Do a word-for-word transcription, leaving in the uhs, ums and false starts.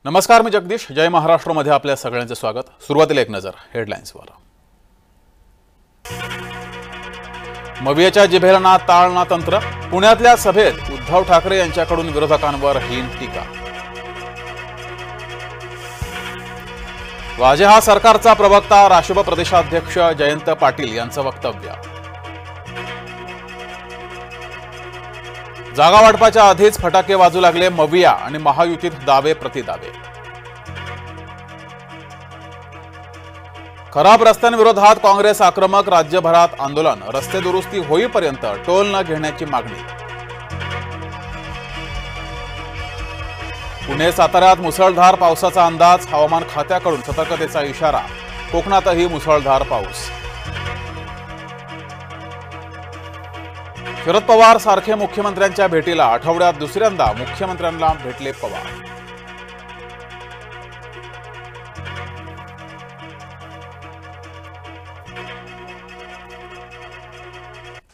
नमस्कार, मी जगदीश. जय महाराष्ट्र मध्ये आपल्या सगळ्यांचे स्वागत. सुरुवातीला एक नजर हेडलाईन्सवर. मवियाच्या जिभेला ताळना तंत्र. पुण्यातल्या सभेत उद्धव ठाकरे यांच्याकडून विरोधकांवर हीन टीका. वाजे हा सरकारचा प्रवक्ता. राष्ट्रीय प्रदेशाध्यक्ष जयंत पाटील यांचं वक्तव्य. जागा वाटपाच्या आधीच फटाके वाजू लागले. मविया आणि महायुतीत दावे प्रतिदावे. खराब रस्त्यांविरोधात काँग्रेस आक्रमक. राज्यभरात आंदोलन. रस्ते दुरुस्ती होईपर्यंत टोल न घेण्याची मागणी. पुणे साताऱ्यात मुसळधार पावसाचा अंदाज. हवामान खात्याकडून सतर्कतेचा इशारा. कोकणातही मुसळधार पाऊस. शरद पवार सारखे मुख्यमंत्र्यांच्या भेटीला. आठवड्यात दुसऱ्यांदा मुख्यमंत्र्यांना भेटले पवार.